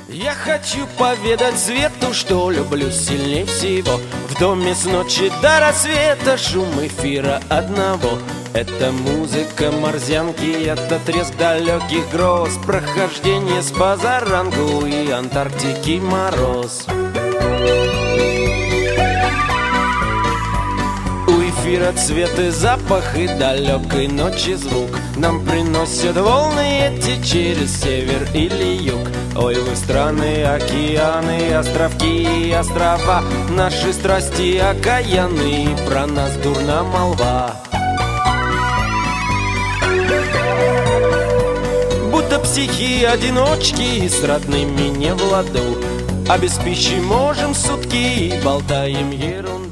Я хочу поведать свету, что люблю сильнее всего. В доме с ночи до рассвета шум эфира одного. Это музыка морзянки, это треск далеких гроз, прохождение с позаранку и Антарктики мороз. У эфира цвет и запах, и далекой ночи звук нам приносят волны эти через север или юг. Ой, вы страны, океаны, островки и острова, наши страсти окаянные, про нас дурна молва. Будто психи-одиночки с родными не в ладу, а без пищи можем сутки и болтаем ерунду.